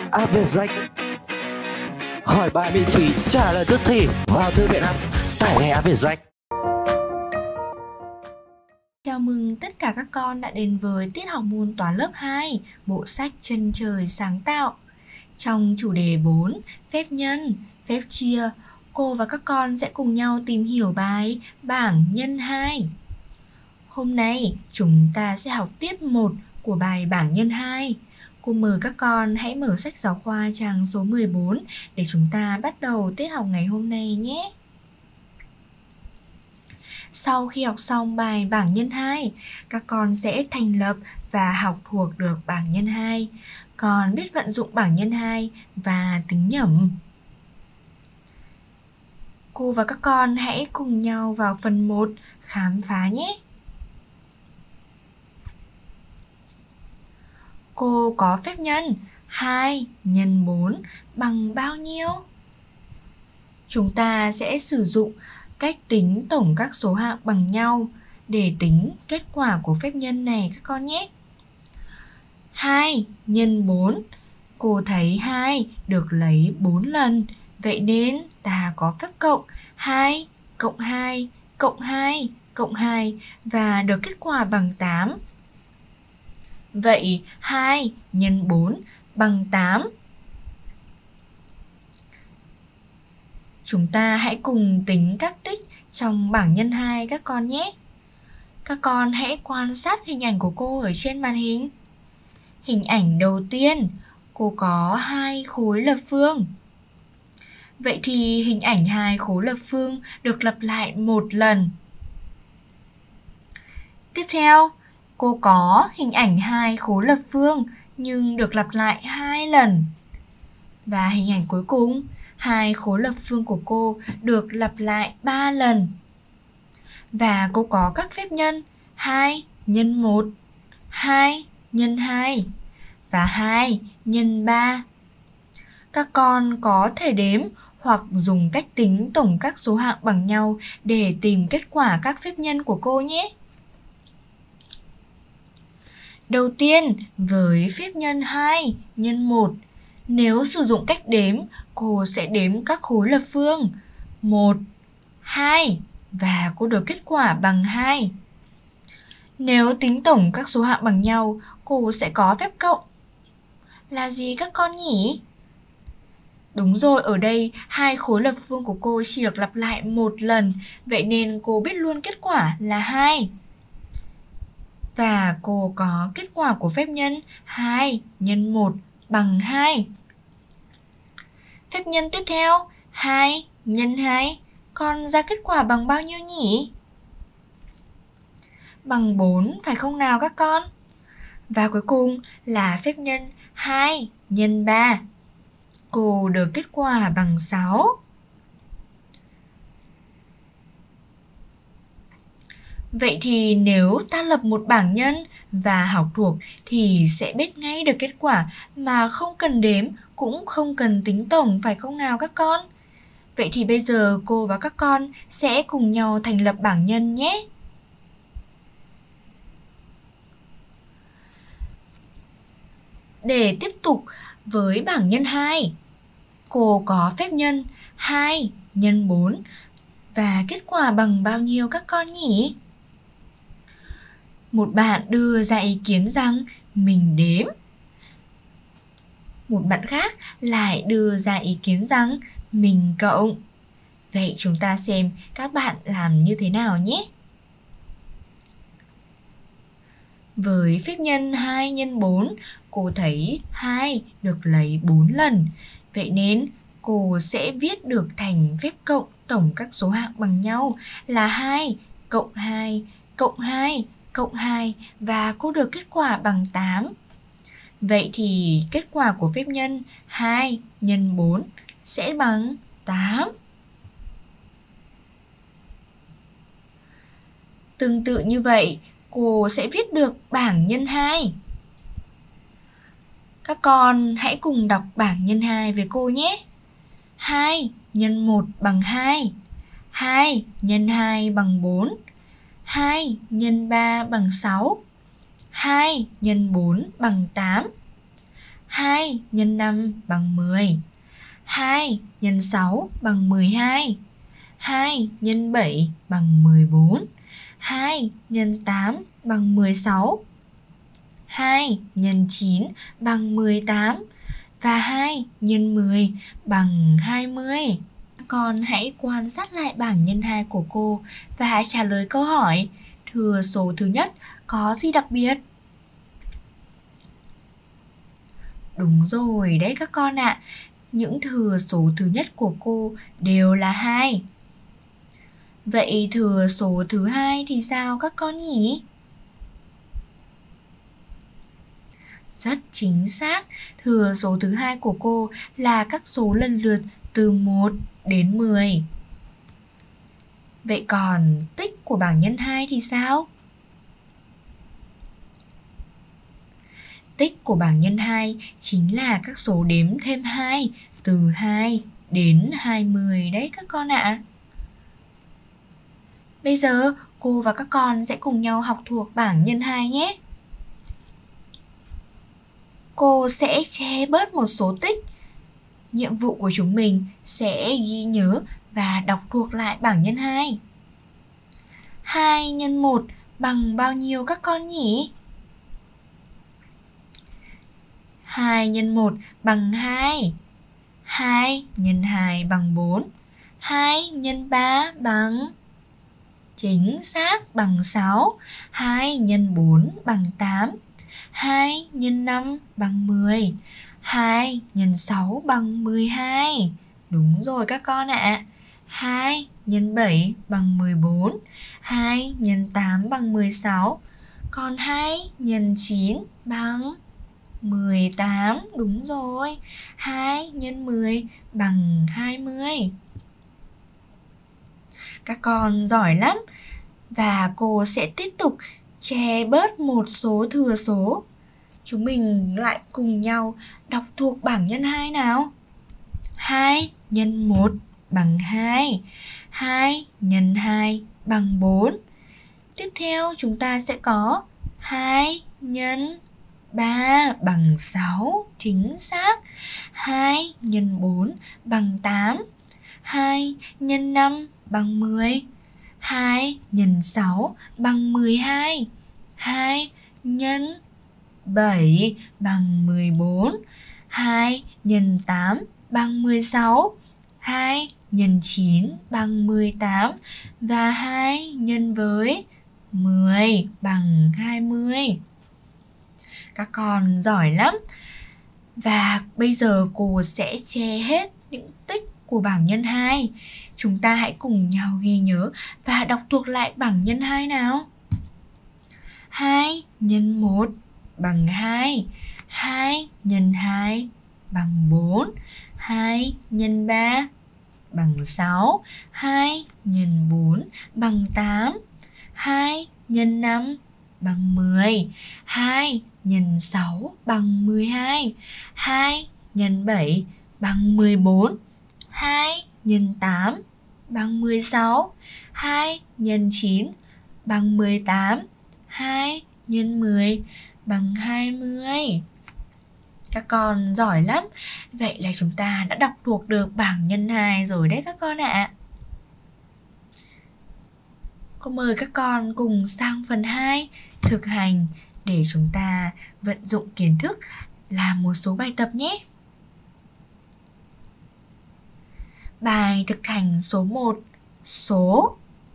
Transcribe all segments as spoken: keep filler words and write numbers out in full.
App Việt Danh. Hỏi bài miễn phí, trả lời tức thì. Vào thư viện app, tải ngay App Việt Danh. Chào mừng tất cả các con đã đến với tiết học môn toán lớp hai, bộ sách Chân trời sáng tạo. Trong chủ đề bốn, phép nhân, phép chia, cô và các con sẽ cùng nhau tìm hiểu bài bảng nhân hai. Hôm nay chúng ta sẽ học tiết một của bài bảng nhân hai. Cô mời các con hãy mở sách giáo khoa trang số mười bốn để chúng ta bắt đầu tiết học ngày hôm nay nhé. Sau khi học xong bài bảng nhân hai, các con sẽ thành lập và học thuộc được bảng nhân hai, còn biết vận dụng bảng nhân hai và tính nhẩm. Cô và các con hãy cùng nhau vào phần một khám phá nhé. Cô có phép nhân hai nhân bốn bằng bao nhiêu? Chúng ta sẽ sử dụng cách tính tổng các số hạng bằng nhau để tính kết quả của phép nhân này các con nhé. hai nhân bốn, cô thấy hai được lấy bốn lần, vậy nên ta có phép cộng hai cộng hai cộng hai cộng hai và được kết quả bằng tám. Vậy hai nhân bốn bằng tám. Chúng ta hãy cùng tính các tích trong bảng nhân hai các con nhé. Các con hãy quan sát hình ảnh của cô ở trên màn hình. Hình ảnh đầu tiên, cô có hai khối lập phương. Vậy thì hình ảnh hai khối lập phương được lặp lại một lần. Tiếp theo, cô có hình ảnh hai khối lập phương nhưng được lặp lại hai lần. Và hình ảnh cuối cùng, hai khối lập phương của cô được lặp lại ba lần. Và cô có các phép nhân hai nhân một, hai nhân hai và hai nhân ba. Các con có thể đếm hoặc dùng cách tính tổng các số hạng bằng nhau để tìm kết quả các phép nhân của cô nhé. Đầu tiên, với phép nhân hai nhân một, nếu sử dụng cách đếm, cô sẽ đếm các khối lập phương một, hai và cô được kết quả bằng hai. Nếu tính tổng các số hạng bằng nhau, cô sẽ có phép cộng. Là gì các con nhỉ? Đúng rồi, ở đây hai khối lập phương của cô chỉ được lặp lại một lần, vậy nên cô biết luôn kết quả là hai. Và cô có kết quả của phép nhân hai nhân một bằng hai. Phép nhân tiếp theo, hai nhân hai, con ra kết quả bằng bao nhiêu nhỉ? Bằng bốn phải không nào các con? Và cuối cùng là phép nhân hai nhân ba. Cô được kết quả bằng sáu. Vậy thì nếu ta lập một bảng nhân và học thuộc thì sẽ biết ngay được kết quả mà không cần đếm cũng không cần tính tổng phải không nào các con? Vậy thì bây giờ cô và các con sẽ cùng nhau thành lập bảng nhân nhé. Để tiếp tục với bảng nhân hai, cô có phép nhân hai nhân bốn và kết quả bằng bao nhiêu các con nhỉ? Một bạn đưa ra ý kiến rằng mình đếm. Một bạn khác lại đưa ra ý kiến rằng mình cộng. Vậy chúng ta xem các bạn làm như thế nào nhé. Với phép nhân hai nhân bốn, cô thấy hai được lấy bốn lần. Vậy nên cô sẽ viết được thành phép cộng tổng các số hạng bằng nhau là hai cộng hai cộng hai cộng hai và cô được kết quả bằng tám. Vậy thì kết quả của phép nhân hai nhân bốn sẽ bằng tám. Tương tự như vậy, cô sẽ viết được bảng nhân hai. Các con hãy cùng đọc bảng nhân hai với cô nhé. hai nhân một bằng hai, hai nhân hai bằng bốn, hai nhân ba bằng sáu, hai nhân bốn bằng tám, hai nhân năm bằng mười. hai nhân sáu bằng mười hai. hai nhân bảy bằng mười bốn. hai nhân tám bằng mười sáu. hai nhân chín bằng mười tám. Và hai nhân mười bằng hai mươi. Con hãy quan sát lại bảng nhân hai của cô và trả lời câu hỏi: thừa số thứ nhất có gì đặc biệt? Đúng rồi đấy các con ạ. À. Những thừa số thứ nhất của cô đều là hai. Vậy thừa số thứ hai thì sao các con nhỉ? Rất chính xác, thừa số thứ hai của cô là các số lần lượt từ một đến mười. Vậy còn tích của bảng nhân hai thì sao? Tích của bảng nhân hai chính là các số đếm thêm hai từ hai đến hai mươi đấy các con ạ. À. Bây giờ cô và các con sẽ cùng nhau học thuộc bảng nhân hai nhé. Cô sẽ che bớt một số tích. Nhiệm vụ của chúng mình sẽ ghi nhớ và đọc thuộc lại bảng nhân hai. hai nhân một bằng bao nhiêu các con nhỉ? hai nhân một bằng hai. hai nhân hai bằng bốn. hai nhân ba bằng... Chính xác, bằng sáu. hai nhân bốn bằng tám. hai nhân năm bằng mười. hai nhân sáu bằng mười hai. Đúng rồi các con ạ. À. hai nhân bảy bằng mười bốn. hai nhân tám bằng mười sáu. Còn hai nhân chín bằng mười tám. Đúng rồi. hai nhân mười bằng hai mươi. Các con giỏi lắm. Và cô sẽ tiếp tục che bớt một số thừa số. Chúng mình lại cùng nhau đọc thuộc bảng nhân hai nào. hai nhân một bằng hai. hai nhân hai bằng bốn. Tiếp theo chúng ta sẽ có hai nhân ba bằng sáu. Chính xác. hai nhân bốn bằng tám. hai nhân năm bằng mười. hai nhân sáu bằng mười hai. hai nhân bảy bằng mười bốn. hai nhân tám bằng mười sáu. hai nhân chín bằng mười tám. Và hai nhân với mười bằng hai mươi. Các con giỏi lắm. Và bây giờ cô sẽ che hết những tích của bảng nhân hai. Chúng ta hãy cùng nhau ghi nhớ và đọc thuộc lại bảng nhân hai nào. hai nhân một bằng hai. hai nhân hai bằng bốn. hai nhân ba bằng sáu. hai nhân bốn bằng tám. hai nhân năm bằng mười. hai nhân sáu bằng mười hai. hai nhân bảy bằng mười bốn. hai nhân tám bằng mười sáu. hai nhân chín bằng mười tám. hai nhân mười bằng hai mươi. Các con giỏi lắm. Vậy là chúng ta đã đọc thuộc được bảng nhân hai rồi đấy các con ạ. À. Cô mời các con cùng sang phần hai, thực hành, để chúng ta vận dụng kiến thức làm một số bài tập nhé. Bài thực hành số một, số.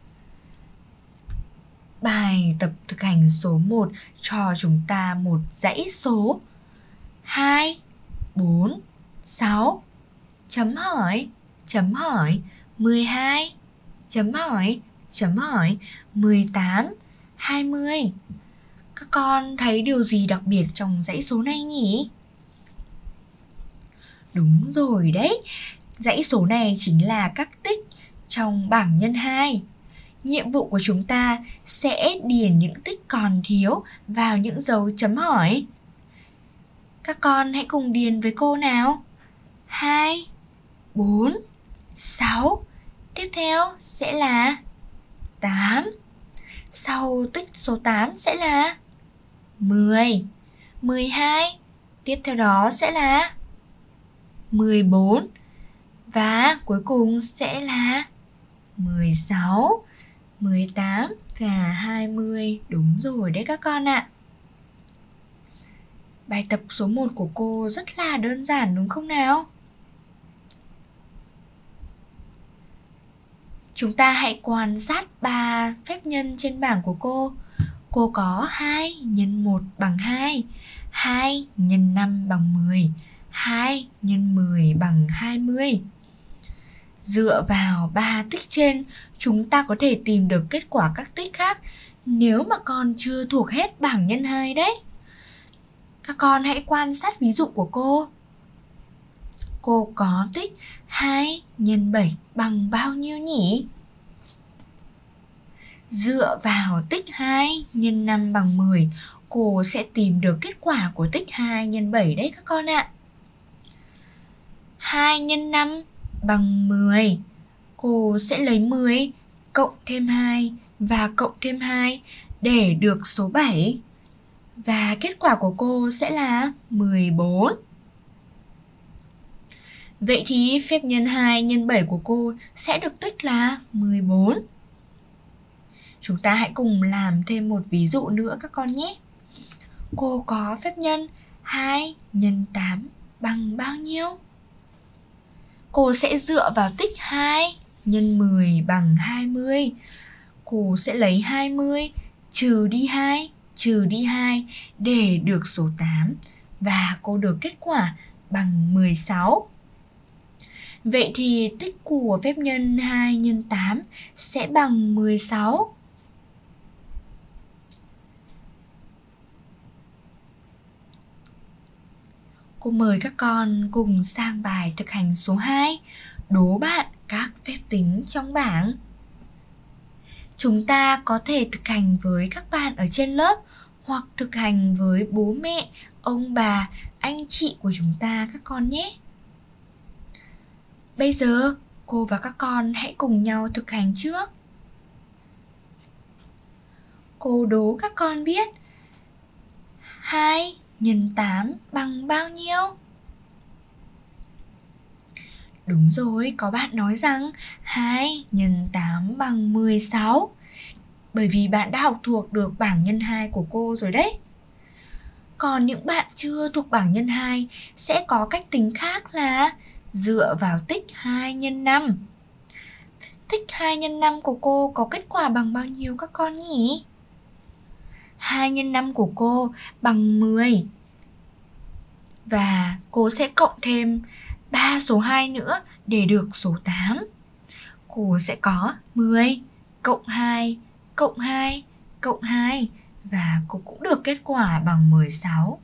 Bài tập thực hành số một cho chúng ta một dãy số hai, bốn, sáu, chấm hỏi, chấm hỏi, mười hai, chấm hỏi, chấm hỏi, mười tám, hai mươi. Các con thấy điều gì đặc biệt trong dãy số này nhỉ? Đúng rồi đấy, dãy số này chính là các tích trong bảng nhân hai. Nhiệm vụ của chúng ta sẽ điền những tích còn thiếu vào những dấu chấm hỏi. Các con hãy cùng điền với cô nào. hai, bốn, sáu. Tiếp theo sẽ là tám. Sau tích số tám sẽ là mười, mười hai, Tiếp theo đó sẽ là mười bốn. Và cuối cùng sẽ là mười sáu, mười tám và hai mươi. Đúng rồi đấy các con ạ. Bài tập số một của cô rất là đơn giản đúng không nào? Chúng ta hãy quan sát ba phép nhân trên bảng của cô. Cô có hai nhân một bằng hai, hai nhân năm bằng mười, hai nhân mười bằng hai mươi. Dựa vào ba tích trên, chúng ta có thể tìm được kết quả các tích khác nếu mà con chưa thuộc hết bảng nhân hai đấy. Các con hãy quan sát ví dụ của cô. Cô có tích hai nhân bảy bằng bao nhiêu nhỉ? Dựa vào tích hai nhân năm bằng mười, cô sẽ tìm được kết quả của tích hai nhân bảy đấy các con ạ. hai nhân năm bằng mười. Cô sẽ lấy mười cộng thêm hai và cộng thêm hai để được số bảy. Và kết quả của cô sẽ là mười bốn. Vậy thì phép nhân hai nhân bảy của cô sẽ được tích là mười bốn. Chúng ta hãy cùng làm thêm một ví dụ nữa các con nhé. Cô có phép nhân hai nhân tám bằng bao nhiêu? Cô sẽ dựa vào tích hai nhân mười bằng hai mươi. Cô sẽ lấy hai mươi trừ đi hai, trừ đi hai để được số tám. Và cô được kết quả bằng mười sáu. Vậy thì tích của phép nhân hai nhân tám sẽ bằng mười sáu. Cô mời các con cùng sang bài thực hành số hai. Đố bạn các phép tính trong bảng. Chúng ta có thể thực hành với các bạn ở trên lớp hoặc thực hành với bố mẹ, ông bà, anh chị của chúng ta các con nhé. Bây giờ cô và các con hãy cùng nhau thực hành trước. Cô đố các con biết hai nhân tám bằng bao nhiêu? Đúng rồi, có bạn nói rằng hai nhân tám bằng mười sáu. Bởi vì bạn đã học thuộc được bảng nhân hai của cô rồi đấy. Còn những bạn chưa thuộc bảng nhân hai sẽ có cách tính khác là dựa vào tích hai nhân năm. Tích hai nhân năm của cô có kết quả bằng bao nhiêu các con nhỉ? hai nhân năm của cô bằng mười. Và cô sẽ cộng thêm ba số hai nữa để được số tám. Cô sẽ có mười cộng hai cộng hai cộng hai và cô cũng được kết quả bằng mười sáu.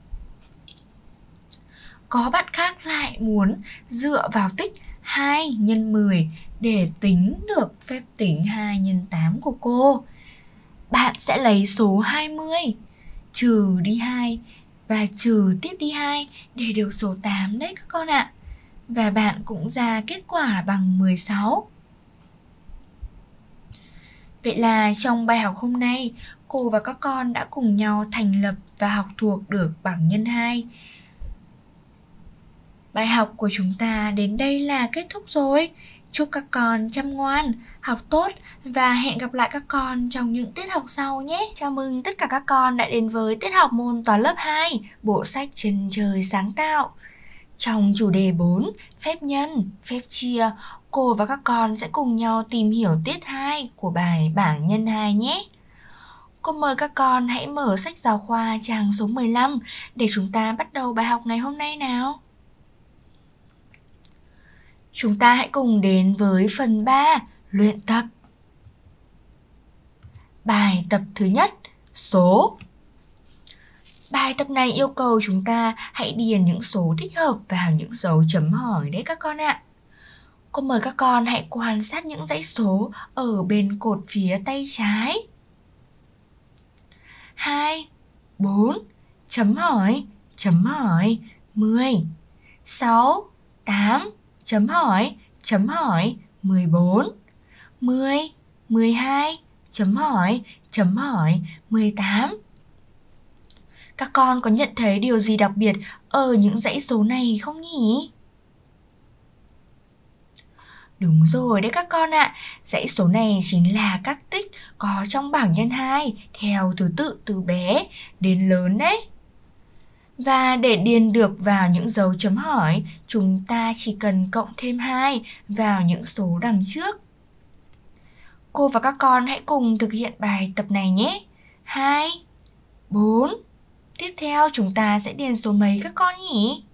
Có bạn khác lại muốn dựa vào tích hai nhân mười để tính được phép tính hai nhân tám của cô. Bạn sẽ lấy số hai mươi, trừ đi hai và trừ tiếp đi hai để được số tám đấy các con ạ. Và bạn cũng ra kết quả bằng mười sáu. Vậy là trong bài học hôm nay, cô và các con đã cùng nhau thành lập và học thuộc được bảng nhân hai. Bài học của chúng ta đến đây là kết thúc rồi. Chúc các con chăm ngoan, học tốt và hẹn gặp lại các con trong những tiết học sau nhé. Chào mừng tất cả các con đã đến với tiết học môn toán lớp hai, bộ sách Chân trời sáng tạo. Trong chủ đề bốn, phép nhân, phép chia, cô và các con sẽ cùng nhau tìm hiểu tiết hai của bài bảng nhân hai nhé. Cô mời các con hãy mở sách giáo khoa trang số mười lăm để chúng ta bắt đầu bài học ngày hôm nay nào. Chúng ta hãy cùng đến với phần ba, luyện tập. Bài tập thứ nhất, số. Bài tập này yêu cầu chúng ta hãy điền những số thích hợp vào những dấu chấm hỏi đấy các con ạ. Cô mời các con hãy quan sát những dãy số ở bên cột phía tay trái. hai, bốn, chấm hỏi, chấm hỏi, mười, sáu, tám, chấm hỏi, chấm hỏi, mười bốn, mười, mười hai, chấm hỏi, chấm hỏi, mười tám. Các con có nhận thấy điều gì đặc biệt ở những dãy số này không nhỉ? Đúng rồi đấy các con ạ, dãy số này chính là các tích có trong bảng nhân hai theo thứ tự từ bé đến lớn đấy. Và để điền được vào những dấu chấm hỏi, chúng ta chỉ cần cộng thêm hai vào những số đằng trước. Cô và các con hãy cùng thực hiện bài tập này nhé. hai, bốn. Tiếp theo chúng ta sẽ điền số mấy các con nhỉ?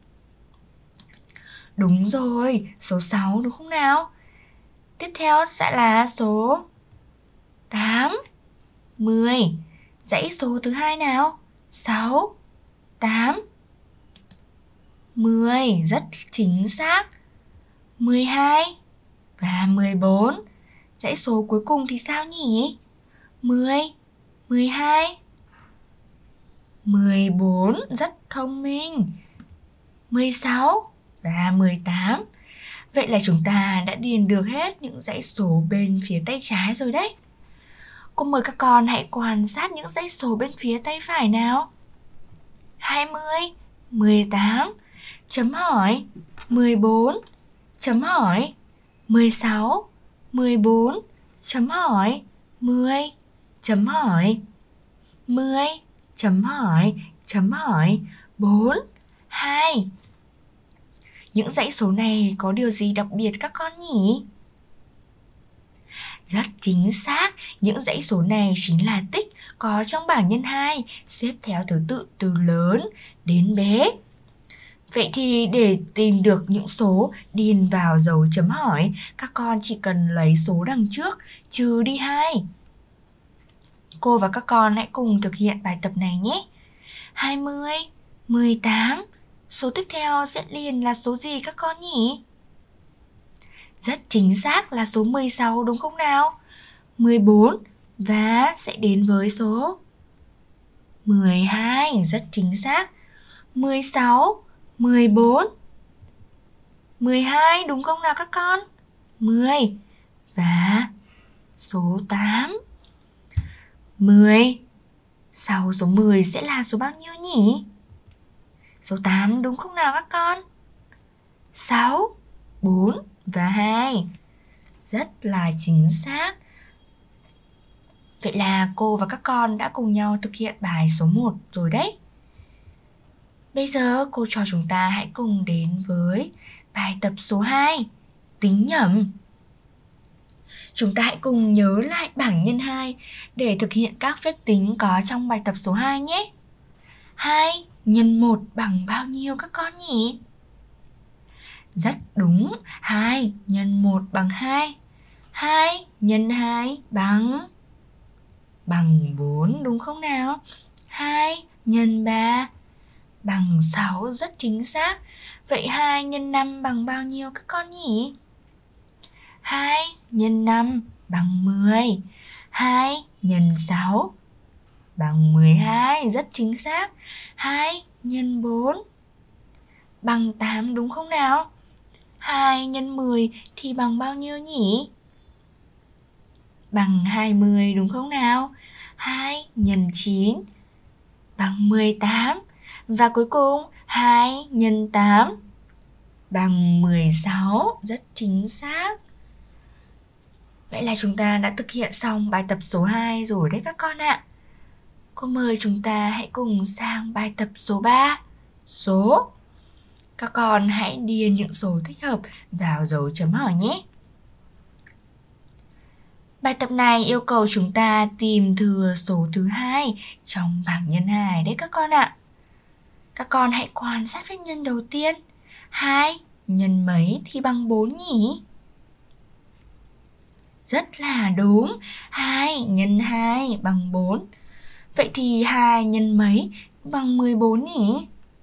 Đúng rồi, số sáu đúng không nào? Tiếp theo sẽ là số tám, mười. Dãy số thứ hai nào? sáu, tám, mười. Rất chính xác. mười hai và mười bốn. Dãy số cuối cùng thì sao nhỉ? mười, mười hai, mười bốn. Rất thông minh. mười sáu và mười tám. Vậy là chúng ta đã điền được hết những dãy số bên phía tay trái rồi đấy. Cô mời các con hãy quan sát những dãy số bên phía tay phải nào. hai mươi, mười tám, chấm hỏi, mười bốn, chấm hỏi, mười sáu, mười bốn, chấm hỏi, mười, chấm hỏi, mười, chấm hỏi, chấm hỏi, bốn, hai. Những dãy số này có điều gì đặc biệt các con nhỉ? Rất chính xác, những dãy số này chính là tích có trong bảng nhân hai, xếp theo thứ tự từ lớn đến bé. Vậy thì để tìm được những số điền vào dấu chấm hỏi, các con chỉ cần lấy số đằng trước trừ đi hai. Cô và các con hãy cùng thực hiện bài tập này nhé. hai mươi, mười tám. Số tiếp theo sẽ liền là số gì các con nhỉ? Rất chính xác là số mười sáu đúng không nào? mười bốn và sẽ đến với số mười hai, rất chính xác. mười sáu, mười bốn, mười hai đúng không nào các con? mười và số tám. mười. Sau số mười sẽ là số bao nhiêu nhỉ? Số tám đúng không nào các con? sáu, bốn và hai. Rất là chính xác. Vậy là cô và các con đã cùng nhau thực hiện bài số một rồi đấy. Bây giờ cô trò chúng ta hãy cùng đến với bài tập số hai, tính nhẩm. Chúng ta hãy cùng nhớ lại bảng nhân hai để thực hiện các phép tính có trong bài tập số hai nhé. hai nhân một bằng bao nhiêu các con nhỉ? Rất đúng, hai nhân một bằng hai. hai nhân hai bằng bằng bốn đúng không nào? hai nhân ba bằng sáu, rất chính xác. Vậy hai nhân năm bằng bao nhiêu các con nhỉ? hai nhân năm bằng mười. hai nhân sáu bằng mười hai, rất chính xác. hai nhân bốn bằng tám đúng không nào? hai nhân mười thì bằng bao nhiêu nhỉ? Bằng hai mươi đúng không nào? hai nhân chín bằng mười tám. Và cuối cùng hai nhân tám bằng mười sáu, rất chính xác. Vậy là chúng ta đã thực hiện xong bài tập số hai rồi đấy các con ạ. Cô mời chúng ta hãy cùng sang bài tập số ba, số. Các con hãy điền những số thích hợp vào dấu chấm hỏi nhé. Bài tập này yêu cầu chúng ta tìm thừa số thứ hai trong bảng nhân hai đấy các con ạ. Các con hãy quan sát phép nhân đầu tiên. hai nhân mấy thì bằng bốn nhỉ? Rất là đúng, hai nhân hai bằng bốn. Vậy thì hai nhân mấy bằng mười bốn nhỉ?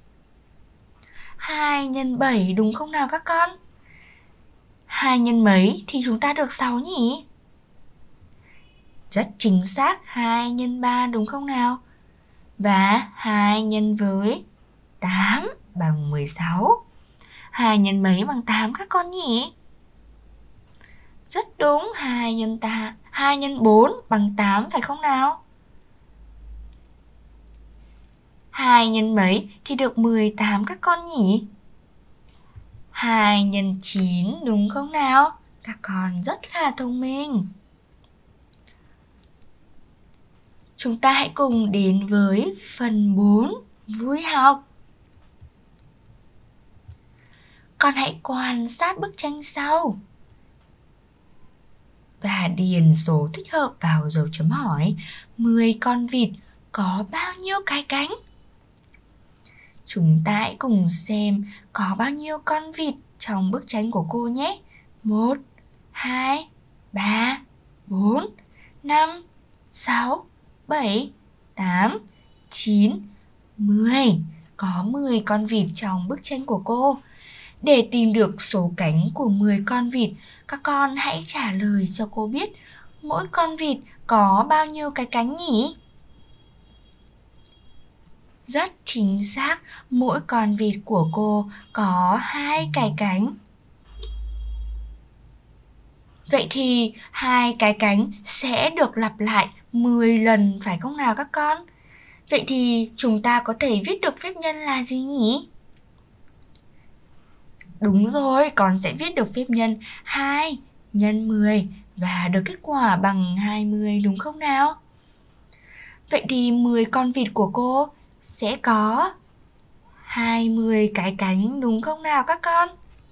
hai nhân bảy đúng không nào các con? hai nhân mấy thì chúng ta được sáu nhỉ? Rất chính xác, hai nhân ba đúng không nào? Và hai nhân với tám bằng mười sáu. hai nhân mấy bằng tám các con nhỉ? Rất đúng, hai nhân ta, hai nhân bốn bằng tám phải không nào? hai nhân mấy thì được mười tám các con nhỉ? hai nhân chín đúng không nào? Các con rất là thông minh. Chúng ta hãy cùng đến với phần bốn, vui học. Con hãy quan sát bức tranh sau và điền số thích hợp vào dấu chấm hỏi. mười con vịt có bao nhiêu cái cánh? Chúng ta hãy cùng xem có bao nhiêu con vịt trong bức tranh của cô nhé. một, hai, ba, bốn, năm, sáu, bảy, tám, chín, mười. Có mười con vịt trong bức tranh của cô. Để tìm được số cánh của mười con vịt, các con hãy trả lời cho cô biết mỗi con vịt có bao nhiêu cái cánh nhỉ? Rất chính xác, mỗi con vịt của cô có hai cái cánh. Vậy thì hai cái cánh sẽ được lặp lại mười lần phải không nào các con? Vậy thì chúng ta có thể viết được phép nhân là gì nhỉ? Đúng rồi, con sẽ viết được phép nhân hai nhân mười và được kết quả bằng hai mươi đúng không nào? Vậy thì mười con vịt của cô sẽ có hai mươi cái cánh đúng không nào các con?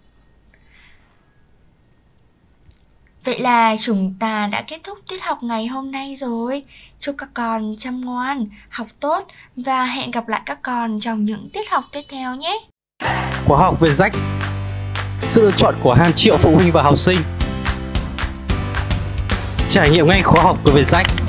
Vậy là chúng ta đã kết thúc tiết học ngày hôm nay rồi. Chúc các con chăm ngoan, học tốt và hẹn gặp lại các con trong những tiết học tiếp theo nhé. Khóa học Việt Rách, sự lựa chọn của hàng triệu phụ huynh và học sinh. Trải nghiệm ngay khóa học của Việt Rách.